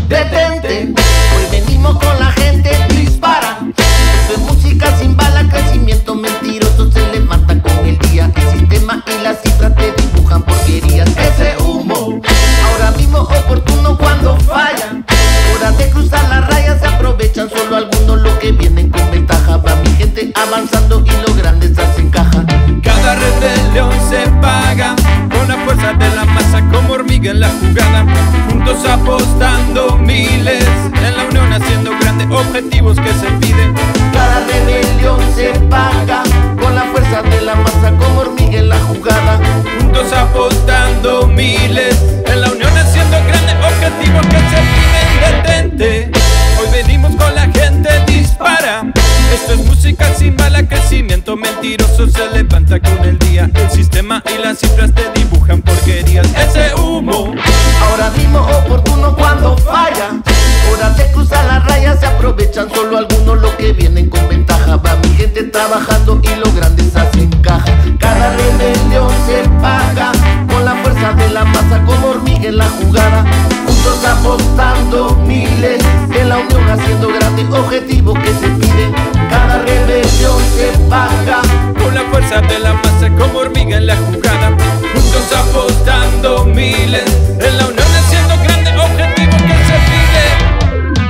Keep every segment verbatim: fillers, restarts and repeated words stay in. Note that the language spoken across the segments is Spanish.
detente. Hoy venimos con la gente, dispara. Esto es música sin bala, crecimiento mentiroso se levanta con el día. El sistema y las cifras te dibujan porquerías. Ese humo, ahora mismo oportuno cuando fallan. Hora de cruzar las rayas, se aprovechan solo algunos los que vienen con ventaja. Va mi gente avanzando y los grandes hacen caja. Cada rebelión se paga con la fuerza de la masa como hormiga en la jugada. Juntos apostando miles, en la unión haciendo grandes objetivos que se piden. Cada rebelión se paga con la fuerza de la masa como hormiga en la jugada. Juntos apostando miles, en la unión haciendo grandes objetivos que se piden. Detente, hoy venimos con la gente, dispara. Esto es música sin bala, crecimiento mentiroso se levanta con el día. El sistema y las cifras te dibujan porquerías. Ese humo, ahora mismo oportuno cuando falla. Hora de cruzar las rayas, se aprovechan solo algunos los que vienen con ventaja. Va mi gente trabajando y los grandes hacen caja. Cada rebelión se paga con la fuerza de la masa como hormiga en la jugada. Juntos apostando miles, en la unión haciendo grandes objetivos que se piden. Cada rebelión se paga con la fuerza de la masa como hormiga en la jugada. Juntos apostando miles, en la unión haciendo grandes objetivos que se piden.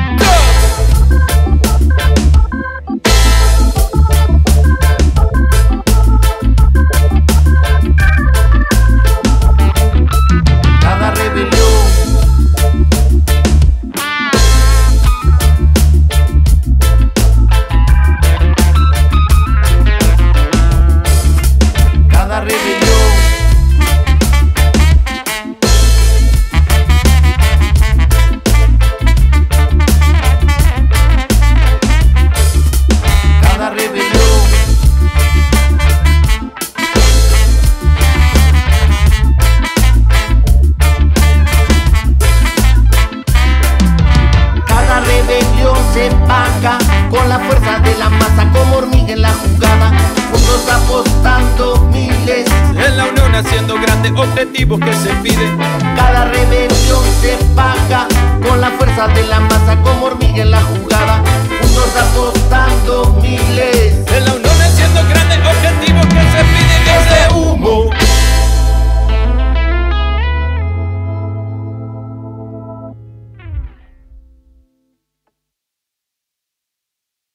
Cada rebelión, cada rebelión, cada rebelión, cada rebelión se paga con la fuerza de la masa como hormiga en la jugada. Juntos apostando miles, en la unión haciendo grandes objetivos que se piden. cada rebelión se paga con la fuerza de la masa como hormiga en la jugada. Juntos apostando miles.